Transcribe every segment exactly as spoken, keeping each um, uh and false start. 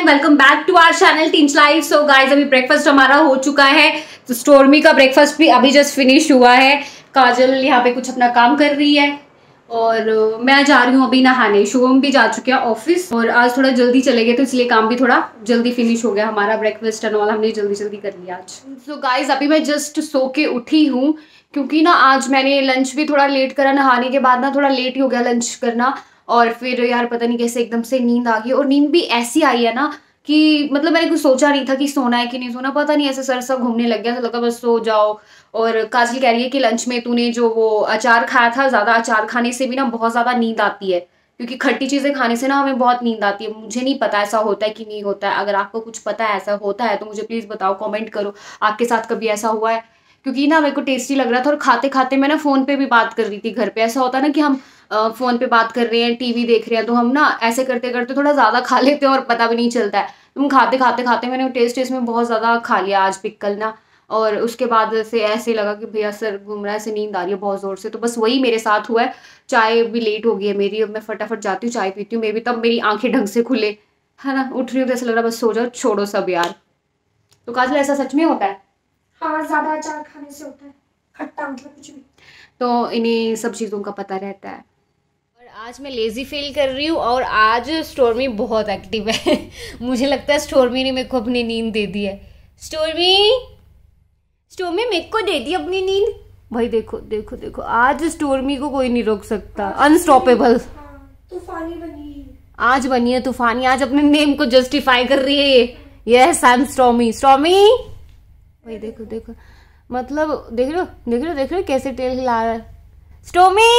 Welcome back to our channel teams live. So guys अभी breakfast हमारा हो चुका है, तो स्टोर्मी का ब्रेकफास्ट भी अभी जस्ट फिनिश हुआ है। काजल यहाँ पे कुछ अपना काम कर रही है और uh, मैं जा रही हूँ अभी नहाने। शुभम भी जा चुके हैं ऑफिस और आज थोड़ा जल्दी चले गए तो इसलिए काम भी थोड़ा जल्दी फिनिश हो गया हमारा। ब्रेकफास्ट एंड ऑल हमने जल्दी जल्दी कर लिया आज। सो so गाइस अभी मैं जस्ट सो के उठी हूँ क्योंकि ना आज मैंने लंच भी थोड़ा लेट करा। नहाने के बाद ना थोड़ा लेट ही हो गया लंच करना और फिर यार पता नहीं कैसे एकदम से नींद आ गई और नींद भी ऐसी आई है ना कि मतलब मैंने कुछ सोचा नहीं था कि सोना है कि नहीं सोना, पता नहीं ऐसे सर सब घूमने लग गया, तो लगा बस सो जाओ। और काजल कह रही है कि लंच में तूने जो वो अचार खाया था, ज़्यादा अचार खाने से भी ना बहुत ज़्यादा नींद आती है क्योंकि खट्टी चीज़ें खाने से ना हमें बहुत नींद आती है। मुझे नहीं पता ऐसा होता है कि नहीं होता है, अगर आपको कुछ पता है ऐसा होता है तो मुझे प्लीज़ बताओ, कॉमेंट करो आपके साथ कभी ऐसा हुआ है। क्योंकि ना मेरे को टेस्टी लग रहा था और खाते खाते मैं ना फ़ोन पे भी बात कर रही थी। घर पे ऐसा होता है ना कि हम फ़ोन पे बात कर रहे हैं, टीवी देख रहे हैं, तो हम ना ऐसे करते करते थोड़ा ज़्यादा खा लेते हैं और पता भी नहीं चलता है। तुम खाते खाते खाते मैंने टेस्ट टेस्ट में बहुत ज़्यादा खा लिया आज पिक्कल ना, और उसके बाद से ऐसे लगा कि भैया सर घूम रहा है, ऐसे नींद आ रही है बहुत ज़ोर से। तो बस वही मेरे साथ हुआ है। चाय भी लेट हो गई है मेरी, अब मैं फटाफट जाती हूँ चाय पीती हूँ, मे भी तब मेरी आंखें ढंग से खुले, है ना। उठ रही हूँ तो ऐसा लग रहा है बस सो जाओ, छोड़ो सब यार। तो काजल ऐसा सच में होता है? हाँ, ज्यादा अचार खाने से होता है, खट्टा मतलब कुछ भी। तो इन्हीं सब चीज़ों का पता रहता है। और आज मैं लेजी फील कर रही हूँ और आज स्टोर्मी बहुत एक्टिव है मुझे लगता है स्टोर्मी ने मेरे को अपनी नींद दे दी है। स्टोर्मी स्टोर्मी मेरे को दे दी अपनी नींद। भाई देखो देखो देखो, आज स्टोर्मी को कोई नहीं रोक सकता, अनस्टॉपेबल। तूफानी बनी है आज बनी है तूफानी, आज अपने नेम को जस्टिफाई कर रही है ये। Yes I am Stormy. Stormy भाई देखो देखो, मतलब देख रहे हो देख रहे हो देख रहे हो कैसे टेल हिला रहा है स्टॉर्मी।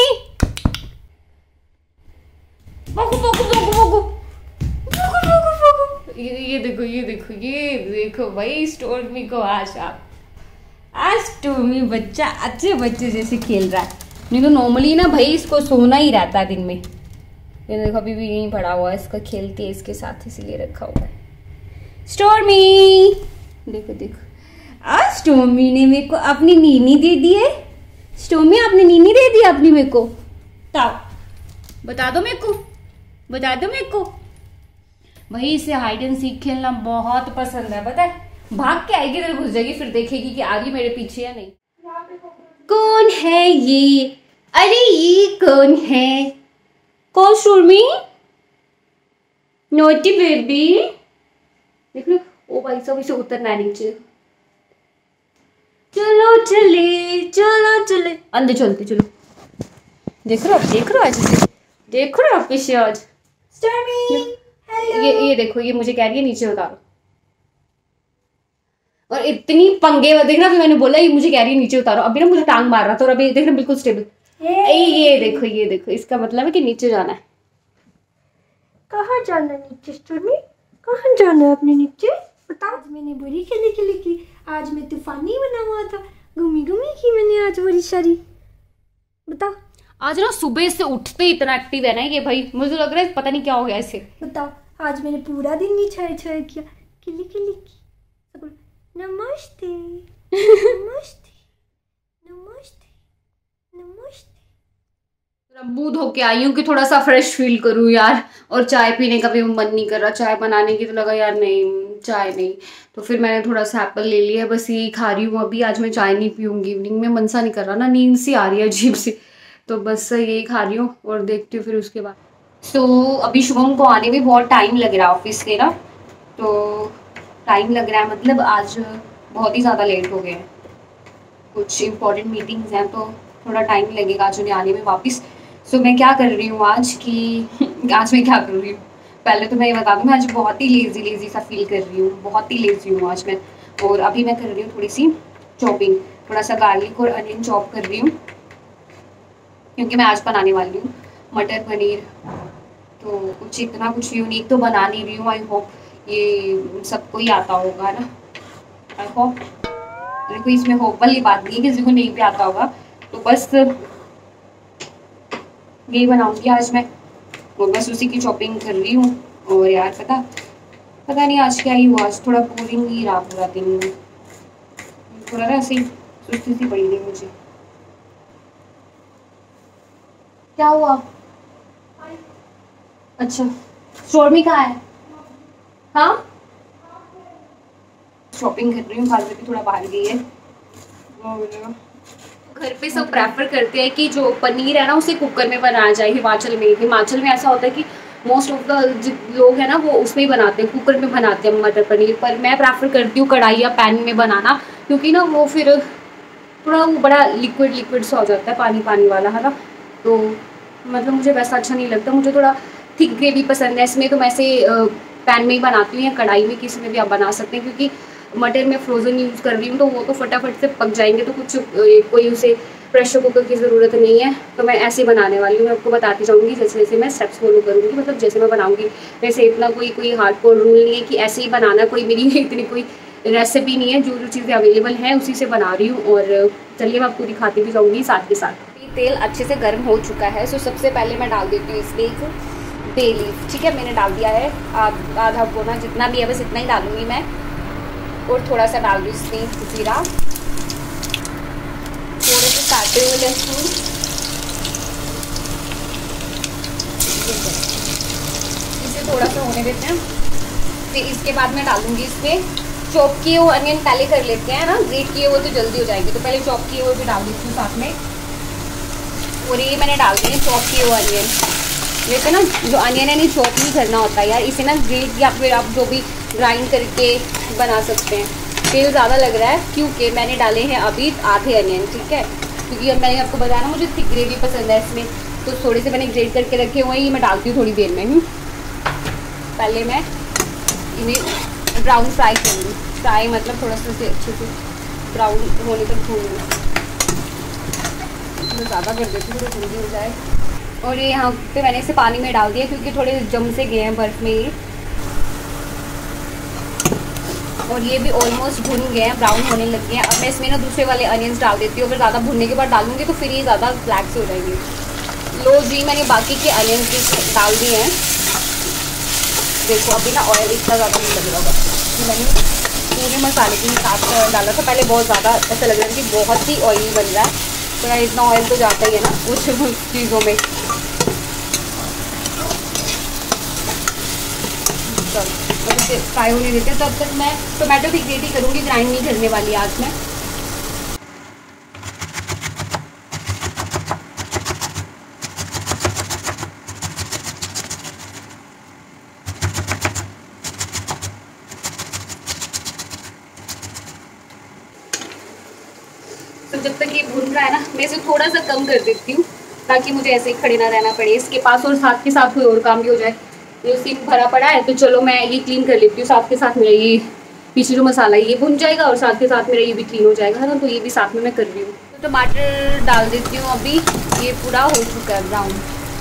बोगो बोगो बोगो बोगो बोगो बोगो बोगो। ये ये देखो ये देखो ये देखो भाई स्टोर्मी को आज आप आज स्टोर्मी बच्चा अच्छे बच्चे जैसे खेल रहा है। नहीं तो नॉर्मली ना भाई इसको सोना ही रहता है दिन में। ये देखो अभी भी यहीं पड़ा हुआ है, इसका खेलती है इसके साथ इसीलिए रखा हुआ है। स्टोर्मी देखो देखो, आज स्टोर्मी ने मेरे को अपनी नीनी दे दी है। स्टोर्मी आपने नीनी दे दी अपनी मेरे को, बताओ बता दो मेरे को बता दो मेरे को। वही इसे हाइड एंड सीख खेलना बहुत पसंद है, पता है। भाग के आएगी इधर घुस जाएगी, फिर देखेगी कि आ रही मेरे पीछे या नहीं। कौन है ये? अरे ये कौन है? कौन? स्टोर्मी नोटी बेबी देख लो। ओ भाई सब इसे उतरना है नीचे। चलो चले चलो चले अंदर चलते चलो। देख रहे हो देख रहे हो ऐसे देख रहे हो पीछे आज ये ये देखो, ये मुझे कह रही है नीचे उतारो और इतनी पंगे देखना। फिर मैंने बोला ये मुझे कह रही है नीचे उतारो, अभी ना मुझे टांग मार रहा था और अभी देखना बिल्कुल स्टेबल। ये ये देखो ये देखो, इसका मतलब है कि नीचे जाना है। कहाँ जाना है नीचे स्टोर्मी? कहाँ जाना है अपने नीचे बताओ। आज मैंने बड़ी खेली खेली की, आज मैं तूफानी बना हुआ था, घूमी घूमी की मैंने आज बड़ी सारी। बताओ आज ना सुबह से उठते इतना एक्टिव है ना ये भाई, मुझे लग रहा है पता नहीं क्या हो गया इसे। बताओ आज मैंने पूरा दिन नहीं छाए छाए किया, किली किली की। नमस्ते नमस्ते नमस्ते नमस्ते। मुंह धो के आई हूँ कि थोड़ा सा फ्रेश फील करूँ यार, और चाय पीने का भी मन नहीं कर रहा। चाय बनाने की तो लगा यार नहीं चाय नहीं, तो फिर मैंने थोड़ा सा एप्पल ले लिया, बस यही खा रही हूँ अभी। आज मैं चाय नहीं पीऊँगी, इवनिंग में मन सा नहीं कर रहा ना, नींद सी आ रही है अजीब सी, तो बस यही खा रही हूँ और देखती हूँ फिर उसके बाद। सो so, अभी शुभम को आने में बहुत टाइम लग रहा है ऑफिस के ना, तो टाइम लग रहा है मतलब आज बहुत ही ज़्यादा लेट हो गए हैं, कुछ इम्पोर्टेंट मीटिंग्स हैं तो थोड़ा टाइम लगेगा आज उन्हें आने में वापस। सो so, मैं क्या कर रही हूँ आज कि आज मैं क्या कर रही हूँ पहले तो मैं ये बता दूँ, मैं आज बहुत ही लेज़ी लेज़ी सा फील कर रही हूँ, बहुत ही लेज़ी हूँ आज मैं। और अभी मैं कर रही हूँ थोड़ी सी चॉपिंग, थोड़ा सा गार्लिक और अनियन चॉप कर रही हूँ क्योंकि मैं आज बनाने वाली हूँ मटर पनीर। तो कुछ इतना कुछ यूनिक तो बना नहीं रही हूँ, आई होप ये सबको ही आता होगा ना, आई होप। देखो इसमें होप वाली बात नहीं है, किसी को नहीं भी आता होगा, तो बस यही बनाऊंगी आज मैं और बस उसी की शॉपिंग कर रही हूँ। और यार पता पता नहीं आज क्या ही हुआ, आज थोड़ा बोरिंग ही रहा पूरा दिन, थोड़ा ना ऐसी सुस्ती सी पड़ी थी मुझे। क्या हुआ? अच्छा स्टोर्मी कहाँ है? हाँ शॉपिंग कर रही हूँ, काजल भी थोड़ा बाहर गई है। और घर पे सब प्रेफर करते हैं कि जो पनीर है ना उसे कुकर में बनाया जाए। हिमाचल में हिमाचल में ऐसा होता है कि मोस्ट ऑफ द लोग हैं ना वो उसमें ही बनाते हैं, कुकर में बनाते हैं मटर पनीर। पर मैं प्रेफर करती हूँ कढ़ाई या पैन में बनाना, क्योंकि ना वो फिर थोड़ा वो बड़ा लिक्विड लिक्विड सा हो जाता है, पानी पानी वाला, है ना। तो मतलब मुझे वैसा अच्छा नहीं लगता, मुझे थोड़ा थिक ग्रेवी पसंद है। इसमें तो मैं ऐसे पैन में ही बनाती हूँ या कढ़ाई में, किसी में भी आप बना सकते हैं, क्योंकि मटर में फ्रोज़न यूज़ कर रही हूँ तो वो तो फटाफट से पक जाएंगे, तो कुछ कोई उसे प्रेशर कुकर की ज़रूरत नहीं है। तो मैं ऐसे बनाने वाली हूँ, मैं आपको बताती जाऊँगी जैसे जैसे मैं स्टेप्स फॉलो करूँगी, मतलब जैसे मैं बनाऊँगी। वैसे इतना कोई कोई हार्डकोर रूल नहीं है कि ऐसे ही बनाना, कोई मेरी इतनी कोई रेसिपी नहीं है, जो जो चीज़ें अवेलेबल हैं उसी से बना रही हूँ। और चलिए मैं आपको दिखाती भी जाऊँगी साथ के साथ। तेल अच्छे से गर्म हो चुका है, सो सबसे पहले मैं डाल देती हूँ इसमें एक बे लीफ। ठीक है, मैंने डाल दिया है आधा पौना, जितना भी है बस इतना ही डालूंगी मैं। और थोड़ा सा डाल दूँ इसमें जीरा, थोड़े से काटे हुए लहसुन, इसे थोड़ा सा होने देते हैं। फिर इसके बाद मैं डालूंगी इसमें चॉप किए हुए अनियन। पहले कर लेते हैं ना, ग्रेट किए हुए तो जल्दी हो जाएगी, तो पहले चॉप किए हुए भी डाल देती हूँ साथ में। और ये मैंने डाल दिए चॉप किए हुए अनियन। वैसे ना जो अनियन है नहीं चॉप नहीं करना होता यार, इसे ना ग्रेट या फिर आप जो भी ग्राइंड करके बना सकते हैं। तेल ज़्यादा लग रहा है क्योंकि मैंने डाले हैं अभी आधे अनियन, ठीक है, क्योंकि अब मैंने आपको बताया ना मुझे थिक ग्रेवी पसंद है इसमें, तो थोड़े से मैंने ग्रेट करके रखे हुए हैं, ये मैं डालती हूँ थोड़ी देर में। हूँ पहले मैं इन्हें ब्राउन फ्राई करूँगी। फ्राई मतलब थोड़ा सा अच्छे से ब्राउन होने तक भूनूँगी, ज़्यादा कर देती हूँ तो जल्दी हो जाए। और ये यहाँ पे मैंने इसे पानी में डाल दिया क्योंकि थोड़े जम से गए हैं बर्फ़ में ये। और ये भी ऑलमोस्ट भुन गए हैं, ब्राउन होने लग गए हैं। अब मैं इसमें ना दूसरे वाले अनियंस डाल देती हूँ, अगर ज़्यादा भुनने के बाद डालूंगी तो फिर ये ज़्यादा ब्लैक से हो जाएंगे। लो जी, मैंने बाकी के अनियंस भी डाल दिए हैं। देखो अभी ना ऑयल इतना ज़्यादा नहीं लग रहा था, मैंने पूरे मसाले के साथ ऑयल डाला था। पहले बहुत ज़्यादा ऐसा लग रहा था कि बहुत ही ऑयली बन रहा है, तो यार इतना ऑयल तो जाता ही है ना कुछ चीज़ों में। चलो इसे फ्राई होने देते हैं, तब तक मैं टोमेटो की ग्रेवी करूँगी, ग्राइंड नहीं करने वाली आज मैं। तो जब तक ये भून रहा है ना, मैं इसे थोड़ा सा कम कर देती हूँ ताकि मुझे ऐसे खड़े ना रहना पड़े इसके पास, और साथ के साथ कोई और काम भी हो जाए। ये सिंक भरा पड़ा है तो चलो मैं ये क्लीन कर लेती हूँ, साथ के साथ मेरा ये पीछे जो मसाला है ये भुन जाएगा और साथ के साथ मेरा ये भी क्लीन हो जाएगा, है ना। तो ये भी साथ में मैं कर रही हूँ। तो टमाटर डाल देती हूँ अभी, ये पूरा हो चुका है ब्राउन।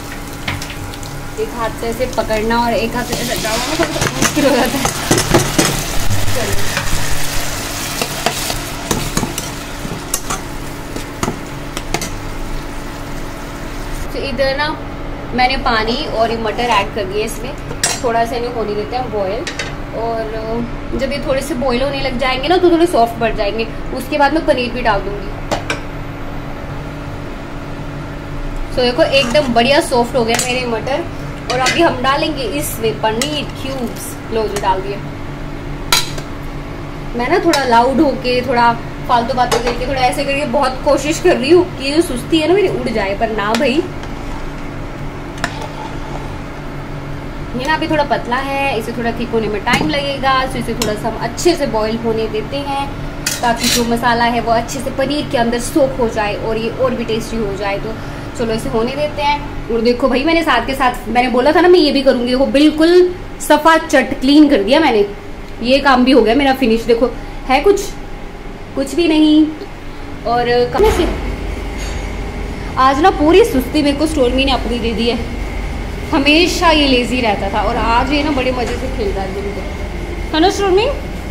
एक हाथ से ऐसे पकड़ना और एक हाथ से ऐसे डालना थोड़ा मुश्किल हो जाता है। चलो इधर ना मैंने पानी और ये मटर ऐड कर दिए इसमें, थोड़ा सा इन्हें होने देते हैं बॉयल। और जब ये थोड़े से बॉयल होने लग जाएंगे ना तो थोड़े सॉफ्ट बढ़ जाएंगे, उसके बाद मैं पनीर भी डाल दूंगी। तो देखो एकदम बढ़िया सॉफ्ट हो गया मेरे मटर। और अभी हम डालेंगे इसमें पनीर क्यूब्स। लो जी डाल दिए। मैं ना थोड़ा लाउड होके थोड़ा फालतू बातें करके थोड़ा ऐसे करके बहुत कोशिश कर रही हूँ कि जो सुस्ती है ना मेरी उड़ जाए, पर ना भाई ये ना अभी थोड़ा पतला है, इसे थोड़ा थिक होने में टाइम लगेगा, तो इसे थोड़ा सा हम अच्छे से बॉईल होने देते हैं ताकि जो मसाला है वो अच्छे से पनीर के अंदर सोख हो जाए और ये और भी टेस्टी हो जाए। तो चलो इसे होने देते हैं। और देखो भाई मैंने साथ के साथ मैंने बोला था ना मैं ये भी करूँगी, देखो बिल्कुल सफ़ा चट क्लीन कर दिया मैंने, ये काम भी हो गया मेरा फिनिश। देखो है कुछ कुछ भी नहीं। और कम से आज ना पूरी सुस्ती मेरे को स्टोरमी ने अपनी दे दी है, हमेशा ये लेजी रहता था और आज ये ना बड़े मजे से खेल रहा है दिन को, है ना स्टोरमी।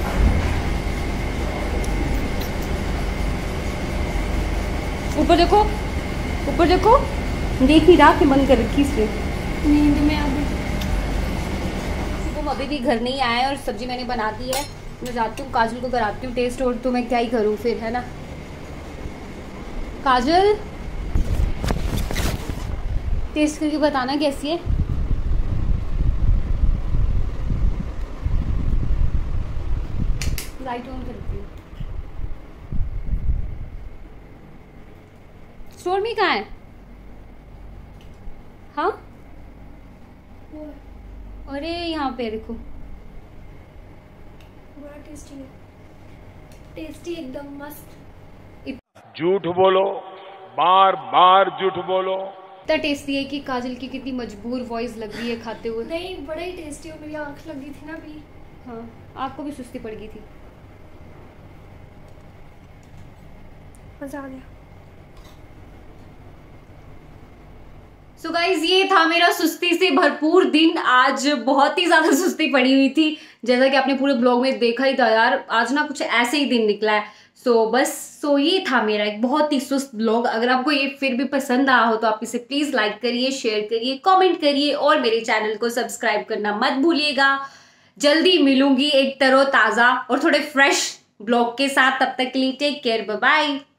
ऊपर देखो ऊपर देखो, देख ही रहा कि बंद कर रखी इसने, नींद में आ गई। तुम अभी भी घर नहीं आए और सब्जी मैंने बना दी है, मैं जाती हूँ काजल को कराती हूँ टेस्ट, और तो मैं क्या ही करूँ फिर, है ना। काजल टेस्ट करके बताना कैसी है। लाइट ऑन करती हूँ। स्टोर में कहाँ है? हाँ अरे यहाँ पे देखो, बड़ा टेस्टी है, टेस्टी एकदम मस्त। झूठ बोलो, बार बार झूठ बोलो। इतना टेस्टी है कि काजल की कितनी मजबूर वॉइस लग रही है खाते हुए। नहीं, बड़ा ही टेस्टी है, मेरी आंख लगी थी ना अभी। हाँ, आपको भी सुस्ती पड़ गई थी। मजा आ गया। सो so गाइज, ये था मेरा सुस्ती से भरपूर दिन। आज बहुत ही ज्यादा सुस्ती पड़ी हुई थी, जैसा कि आपने पूरे ब्लॉग में देखा ही था यार। आज ना कुछ ऐसे ही दिन निकला है। सो so, बस सो so ये था मेरा एक बहुत ही सुस्त ब्लॉग। अगर आपको ये फिर भी पसंद आया हो तो आप इसे प्लीज लाइक करिए, शेयर करिए, कमेंट करिए और मेरे चैनल को सब्सक्राइब करना मत भूलिएगा। जल्दी मिलूंगी एक तरोताजा और थोड़े फ्रेश ब्लॉग के साथ। तब तक के लिए टेक केयर, बाय बाय।